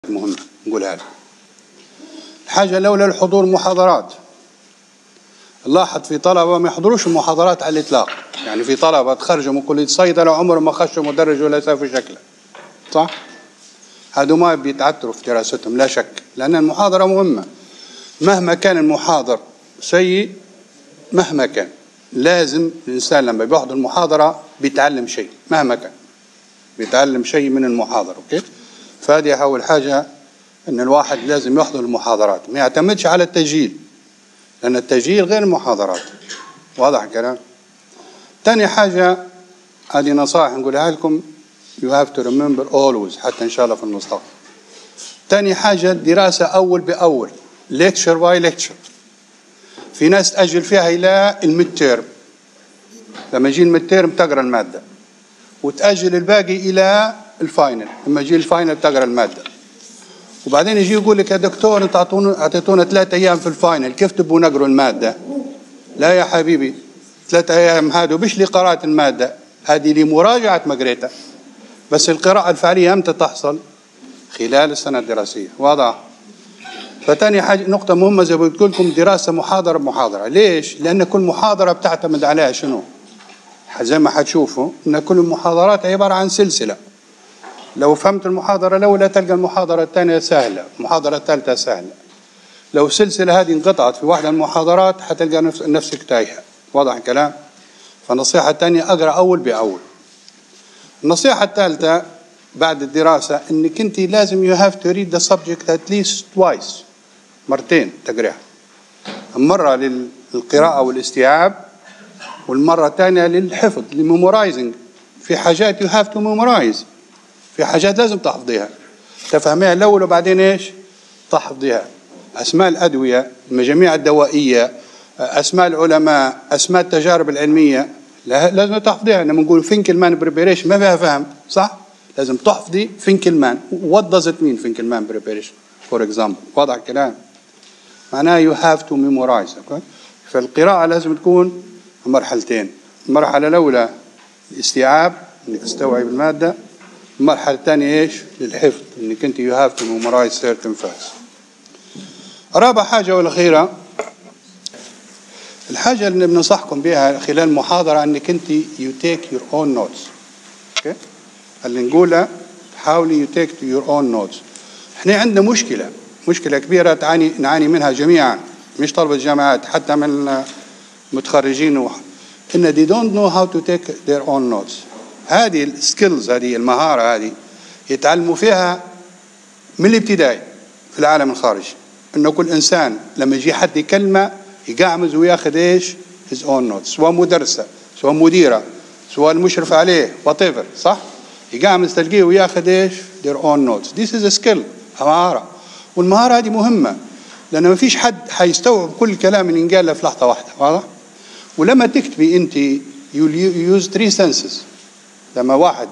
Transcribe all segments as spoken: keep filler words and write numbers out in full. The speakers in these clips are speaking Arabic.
مهمة نقولها لك. الحاجة الأولى الحضور محاضرات. نلاحظ في طلبة ما يحضروش المحاضرات على الإطلاق، يعني في طلبة تخرجوا من كلية الصيدلة عمرهم ما خشوا مدرج ولا شافوا شكله، صح؟ هادو ما بيتعثروا في دراستهم لا شك، لأن المحاضرة مهمة. مهما كان المحاضر سيء، مهما كان لازم الإنسان لما بيحضر المحاضرة بيتعلم شيء، مهما كان بيتعلم شيء من المحاضرة. أوكي؟ فهذه أول حاجة، أن الواحد لازم يحضر المحاضرات، ما يعتمدش على التسجيل، لأن التسجيل غير المحاضرات. واضح الكلام؟ تاني حاجة، هذه نصائح نقولها لكم، you have to remember always، حتى إن شاء الله في المستقبل. تاني حاجة الدراسة أول بأول، lecture by lecture. في ناس تأجل فيها إلى الميد تيرم، لما يجي الميد تيرم تقرأ المادة، وتأجل الباقي إلى الفاينل، لما يجي الفاينل تقرأ المادة. وبعدين يجي يقول لك يا دكتور انت اعطيتونا ثلاثة ايام في الفاينل، كيف تبغوا نقروا الماده؟ لا يا حبيبي، ثلاثة ايام هذا مش لقراءة الماده، هذه لمراجعة ما قريتها. بس القراءة الفعلية امتى تحصل؟ خلال السنة الدراسية. واضح؟ فتاني حاجة نقطة مهمة زي ما قلت لكم، دراسة محاضرة بمحاضرة. ليش؟ لأن كل محاضرة بتعتمد عليها شنو؟ زي ما حتشوفوا ان كل المحاضرات عبارة عن سلسلة. لو فهمت المحاضرة الأولى تلقى المحاضرة الثانية سهلة، المحاضرة الثالثة سهلة. لو السلسلة هذه انقطعت في واحدة من المحاضرات حتلقى نفسك تايهة. واضح الكلام؟ فالنصيحة الثانية أقرأ أول بأول. النصيحة الثالثة بعد الدراسة إنك أنت لازم you have to read the subject at least twice، مرتين تقرأها. مرة للقراءة والاستيعاب، والمرة الثانية للحفظ، للميمورايزنج. في حاجات you have to memorize، في حاجات لازم تحفظيها، تفهميها الأول وبعدين إيش؟ تحفظيها. أسماء الأدوية، المجاميع الدوائية، أسماء العلماء، أسماء التجارب العلمية، لازم تحفظيها. لما نقول فينكلمان بريبيريشن ما فيها فهم، صح؟ لازم تحفظي فينكلمان. What does it mean فينكلمان بريبيريشن for example؟ واضح الكلام؟ معناه you have to memorize. okay؟ فالقراءة لازم تكون مرحلتين. المرحلة الأولى الاستيعاب، إنك تستوعب المادة. المرحلة الثانية إيش؟ للحفظ، إنك أنت you have to memorize certain facts. رابع حاجة والأخيرة، الحاجة اللي بننصحكم بها خلال المحاضرة إنك أنت you take your own notes. okay؟ اللي نقوله حاولي you take your own notes. إحنا عندنا مشكلة، مشكلة كبيرة تعاني نعاني منها جميعا، مش طلبة الجامعات، حتى من متخرجين، إن they don't know how to take their own notes. هذه السكيلز، هذه المهارة هذه يتعلموا فيها من الابتدائي في العالم الخارجي، إنه كل إنسان لما يجي حد يكلمه يقعمز وياخذ إيش؟ his own notes، سواء مدرسة، سواء مديرة، سواء المشرف عليه whatever، صح؟ يقعمز تلقيه وياخذ إيش؟ their own notes. This is a skill، مهارة. والمهارة هذه مهمة، لأن ما فيش حد حيستوعب كل الكلام اللي ينقال له في لحظة واحدة. واضح؟ ولما تكتبي أنت you use three senses. لما واحد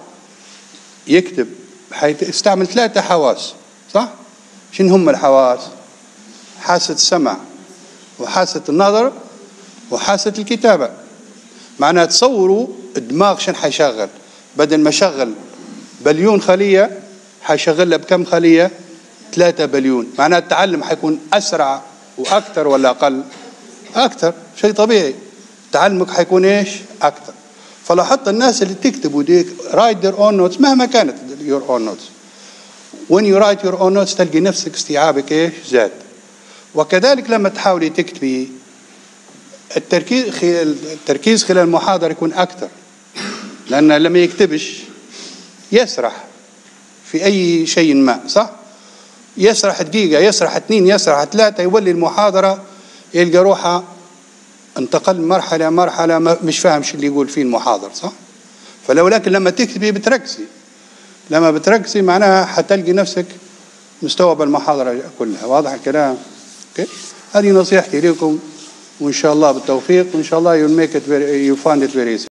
يكتب حيستعمل ثلاثة حواس، صح؟ شنو هم الحواس؟ حاسة السمع، وحاسة النظر، وحاسة الكتابة. معناها تصوروا الدماغ شن حيشغل، بدل ما يشغل بليون خلية حيشغلها بكم خلية؟ ثلاثة بليون. معناها التعلم حيكون أسرع وأكثر ولا أقل؟ أكثر، شيء طبيعي. تعلمك حيكون إيش؟ أكثر. فلاحظت الناس اللي تكتبوا دي write their own notes مهما كانت your own notes. when you write your own notes تلقي نفسك استيعابك إيش؟ زاد. وكذلك لما تحاولي تكتبي، التركيز التركيز خلال المحاضرة يكون أكثر، لأن لما يكتبش يسرح في أي شيء ما، صح؟ يسرح دقيقة، يسرح اثنين، يسرح ثلاثة، يولي المحاضرة يلقى روحه انتقل مرحلة مرحلة مش فاهم شو اللي يقول فيه المحاضر، صح؟ فلو لكن لما تكتبي بتركزي، لما بتركزي معناها حتلقي نفسك مستوعب المحاضرة كلها. واضح الكلام؟ اوكي؟ هذه نصيحتي لكم، وإن شاء الله بالتوفيق، وإن شاء الله you'll make it very, you find it very easy.